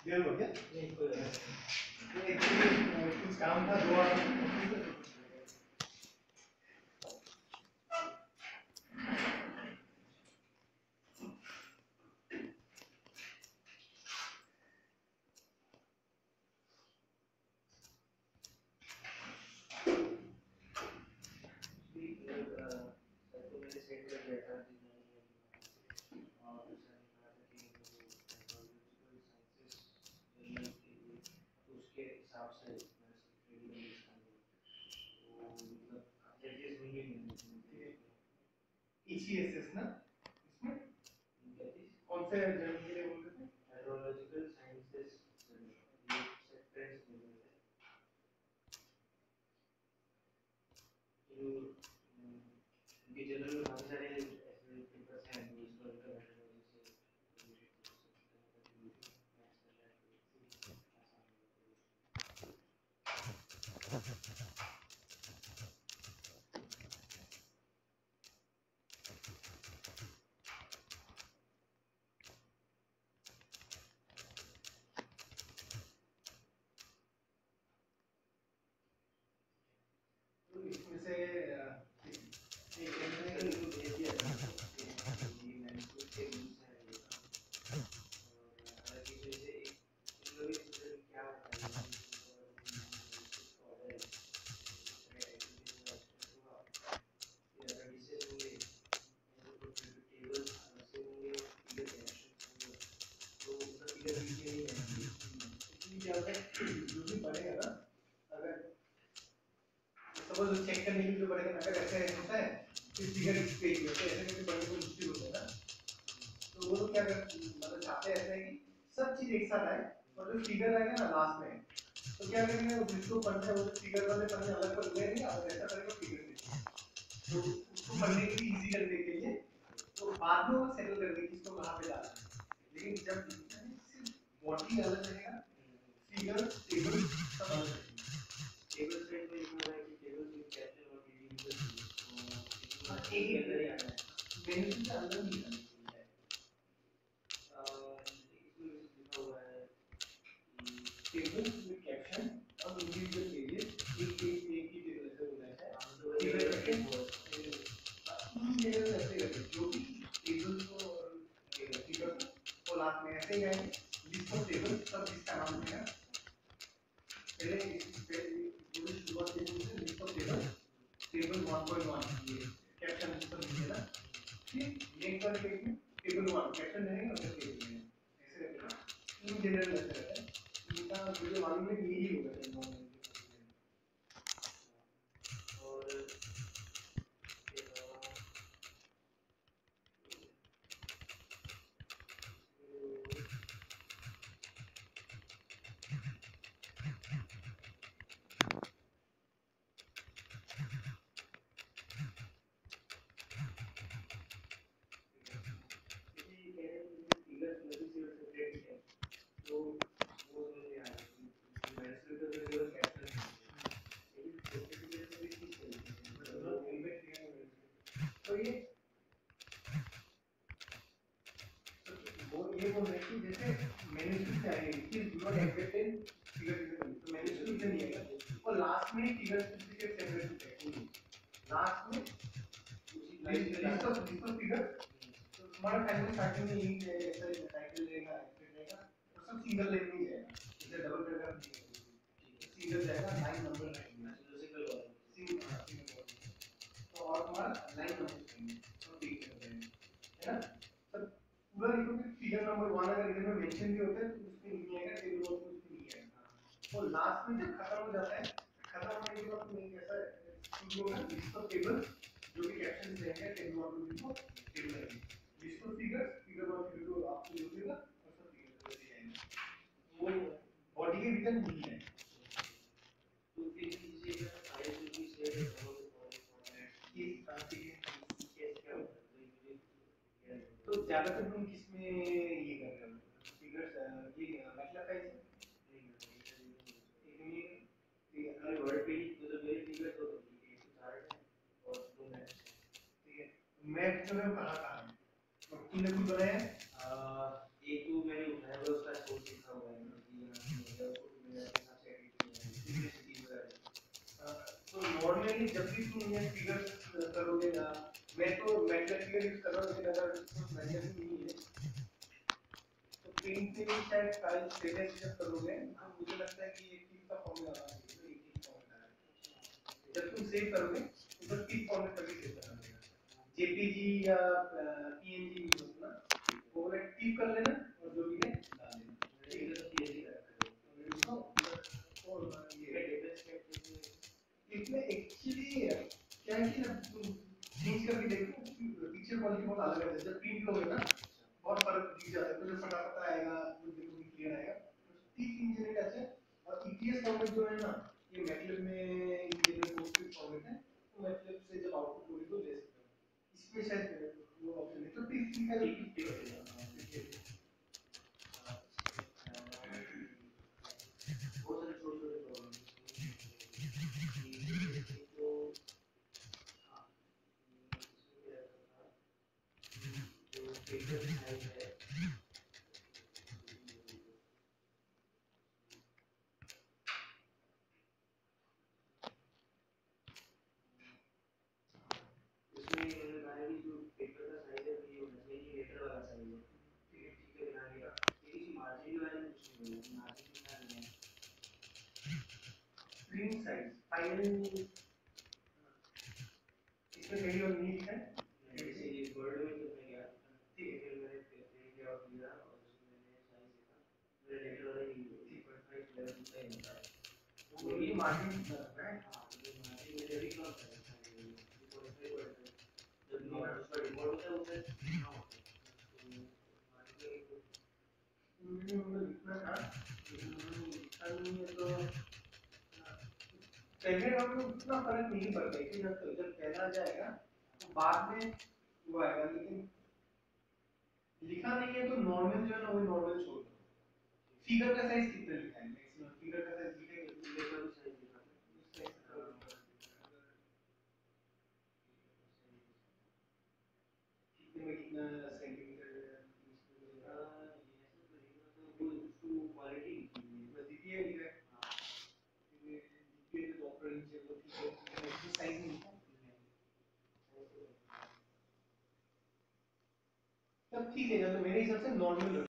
Clear हो गया? नहीं कोई बात नहीं। कुछ काम था 2 आवर ECSS ना इसमें कौन से जर्नल के लिए बोल रहे थे? हाइड्रोलॉजिकल साइंसेस ये सेक्टर्स में जो उनके जनरल में काफी सारे ऐसे पेपर्स हैं हिस्टोरिकल मेथोडोलॉजी से इसमें से जो भी पढ़ेगा ना, अगर सपोज चेक करने के लिए जो पढ़ेगा ना, अगर ऐसे होता है कि फिगर इस पेज में ऐसे करके पढ़ने को मुश्किल होता है ना, तो वो लोग क्या मतलब चाहते हैं ऐसा है कि सब चीज एक साथ आए और जो फिगर आएगा ना लास्ट में, तो क्या करेंगे जिसको पढ़ना है वो फिगर वाले पढ़ने अलग कर लेंगे और ऐसा करेंगे फिगर में, तो उसको पढ़ने के लिए इजी करने के लिए तो बाद में वो सेटल कर देंगे इसको कहाँ पे डालना है। लेकिन जब बॉडी अलग रहेगा, फिगर टेबल सब अलग रहेगा। टेबल सेट में लिखा है कि टेबल विद कैप्शन और वीडियो हाँ, एक ही अंदर ही आना है, मेन्यू से अंदर नहीं आना है। इसमें लिखा हुआ है टेबल विद कैप्शन और इंडिविजुअल पेजेस एक ही टेबल से होना है। टेबल ऐसे करके जो भी टेबल को फिगर को लास्ट में ऐसे ही आएंगे, लिस्ट ऑफ टेबल सब जिसका नाम है पहले जो भी शुरुआत टेबल से लिस्ट ऑफ टेबल टेबल 1.1 ये कैप्शन सब लिखे ना, फिर नेक्स्ट वाले पेज में टेबल 1 कैप्शन रहेगा और टेबल में ऐसे रखना। इन जनरल ऐसे रहता है, इनका वीडियो मालूम है यही होगा और ये बोल रहे कि जैसे मैन्युस्क्रिप्ट चाहिए कि do not embed in figure तो मैन्युस्क्रिप्ट नहीं है और लास्ट में फिगर सर्टिफिकेट सेपरेट है लास्ट में लिस्ट ऑफ फिगर तो तुम्हारा टाइम स्टार्टिंग में यही है ऐसा टाइटल रहेगा एक्सप्लेन रहेगा और सब सिंगल लाइन में जाएगा जैसे डबल पैराग्राफ नहीं सिंगल जाएगा लाइन नंबर रहेगा सिंगल तो और तुम्हारा लाइन नंबर सब ठीक है ना। पूरा लिखोगे फिगर नंबर 1 अगर इधर में मेंशन भी होता है तो उसमें नहीं आएगा, टेबल 1 में उसमें नहीं आएगा। और लास्ट में जब खत्म हो जाता है, खत्म होने के बाद तुम्हें कैसा शुरू होगा लिस्ट ऑफ टेबल जो भी कैप्शन रहेंगे टेबल 1 में लिखो टेबल रहेगी list of figures figure 1 figure 2 आपको लिख देगा और सब फिगर ऐसे आएंगे वो बॉडी के भीतर नहीं है। तो फिर इसे फाइल जो भी शेयर हो ये काफी तो ज्यादातर तुम किसमें ये कर रहे हो फिगर्स ये मतलब कैसे अरे वर्ड पे ही तो मेरे फिगर तो एक उदाहरण है और दो मैच ठीक है। मैप जो है कहाँ है और तुमने खुद बनाया एक तो मैंने उठाया हुआ उसका सोर्स लिखा हुआ है नहीं जब भी तुम ये फिगर्स करोगे ना, मैं तो मैटलैब फिगर यूज कर रहा हूँ, लेकिन अगर मैटलैब नहीं है तो पेंट से भी शायद फाइल स्टेबलाइज करोगे तो मुझे लगता है कि ये चीज का फॉर्मूला आना चाहिए, एक ही फॉर्मूला है। जब तुम सेव करोगे तो बस एक फॉर्मेट करके सेव करना पड़ेगा, जेपीजी या पीएनजी यूज करना, वो वाला टिप कर लेना और जो भी है डाल देना, ठीक है। तो पीएनजी करेक्ट तो और ये इसमें एक्चुअली क्या है कि ना तुम चेंज करके देखो, पिक्चर क्वालिटी बहुत अलग है, जब प्रिंट लोगे ना बहुत फर्क दिख जाता है, तो फटाफट आएगा, जो देखो क्लियर आएगा। तीन इंजन का है, और ईटीएस फॉर्मेट जो है ना, ये मैटलैब में इंटीग्रल पोस्टफिक्स फॉर्मेट है, तो मैटलैब से जब आउटपुट लोगे तो ले सकते हो, इसमें शायद वो ऑप्शन है, तो ठीक है। बहुत सारे छोटे छोटे प्रॉब्लम तो हाँ इसमें क्या रहता था जो पेपर साइज है उसमें मैंने भी जो पेपर का साइज है ये होना चाहिए लेटर वाला साइज है, ठीक है बना लिया, लेकिन मार्जिन के बारे में कुछ नहीं बोला, मार्जिन कितना नहीं है स्क्रीन साइज फाइनल इसमें कहीं और नहीं लिखा है, जैसे ये वर्ड में जब मैं गया ठीक है, फिर मैंने प्रिंट आउट किया और उसमें मैंने साइज देखा, मेरा लेटर वाला ही 3.5 11 का ही होता है, वो ये मार्जिन कितना रखना है। हाँ ये मार्जिन मेरे भी कम है 3.5 जब उसका डिफॉल्ट होता है उसे कितना होता है लिखना था, लिखा नहीं है तो पहले राउंड में उतना फर्क नहीं पड़ता, कि जब पहला जाएगा तो बाद में वो आएगा, लेकिन लिखा नहीं है तो नॉर्मल जो है ना वो नॉर्मल छोड़ दो। फिगर का साइज कितना लिखा है, मैक्सिमम फिगर का साइज लिखेगा, फिगर का भी साइज लिखा था उस साइज का कितने में कितना सेंटीमीटर क्वालिटी दीजिए लिखा है, दीजिए तो डॉक्टर नीचे वो ठीक है, साइज नहीं लिखा, तब ठीक है, तो मेरे हिसाब से नॉर्मल